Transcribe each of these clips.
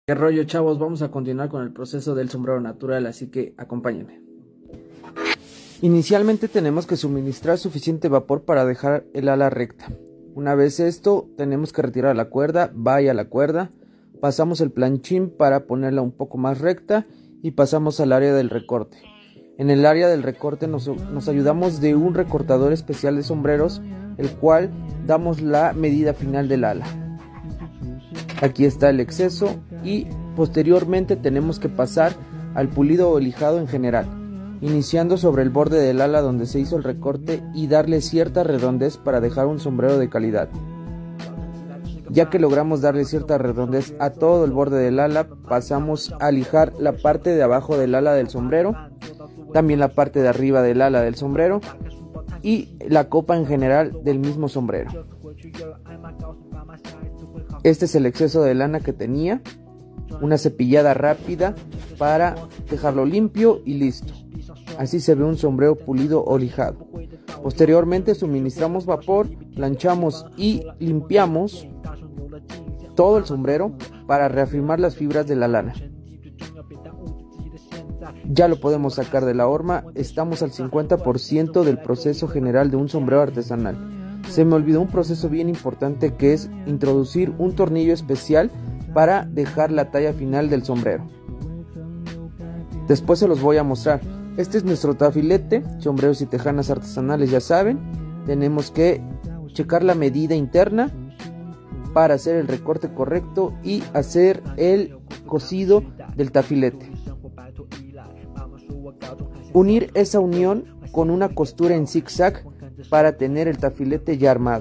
¿Qué rollo, chavos? Vamos a continuar con el proceso del sombrero natural, así que acompáñenme. Inicialmente tenemos que suministrar suficiente vapor para dejar el ala recta. Una vez esto, tenemos que retirar la cuerda, vaya la cuerda, pasamos el planchín para ponerla un poco más recta y pasamos al área del recorte. En el área del recorte nos ayudamos de un recortador especial de sombreros, el cual damos la medida final del ala. Aquí está el exceso y posteriormente tenemos que pasar al pulido o lijado en general, iniciando sobre el borde del ala donde se hizo el recorte y darle cierta redondez para dejar un sombrero de calidad. Ya que logramos darle cierta redondez a todo el borde del ala, pasamos a lijar la parte de abajo del ala del sombrero, también la parte de arriba del ala del sombrero y la copa en general del mismo sombrero. Este es el exceso de lana que tenía, una cepillada rápida para dejarlo limpio y listo. Así se ve un sombrero pulido o lijado. Posteriormente suministramos vapor, planchamos y limpiamos todo el sombrero para reafirmar las fibras de la lana. Ya lo podemos sacar de la horma, estamos al 50% del proceso general de un sombrero artesanal. Se me olvidó un proceso bien importante, que es introducir un tornillo especial para dejar la talla final del sombrero. Después se los voy a mostrar. Este es nuestro tafilete, sombreros y tejanas artesanales, ya saben. Tenemos que checar la medida interna para hacer el recorte correcto y hacer el cosido del tafilete. Unir esa unión con una costura en zigzag para tener el tafilete ya armado.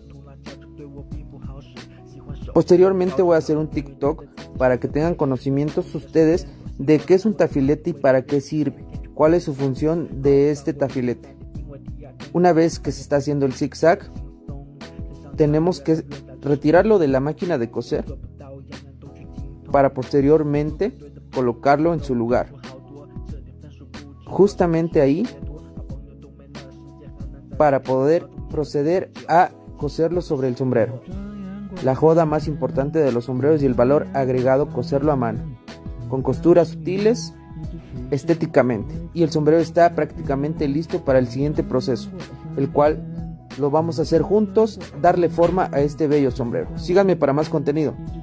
Posteriormente voy a hacer un TikTok para que tengan conocimientos ustedes de qué es un tafilete y para qué sirve, cuál es su función de este tafilete. Una vez que se está haciendo el zigzag, tenemos que retirarlo de la máquina de coser para posteriormente colocarlo en su lugar. Justamente ahí, para poder proceder a coserlo sobre el sombrero. La joda más importante de los sombreros y el valor agregado, coserlo a mano, con costuras sutiles, estéticamente. Y el sombrero está prácticamente listo para el siguiente proceso, el cual lo vamos a hacer juntos, darle forma a este bello sombrero. Síganme para más contenido.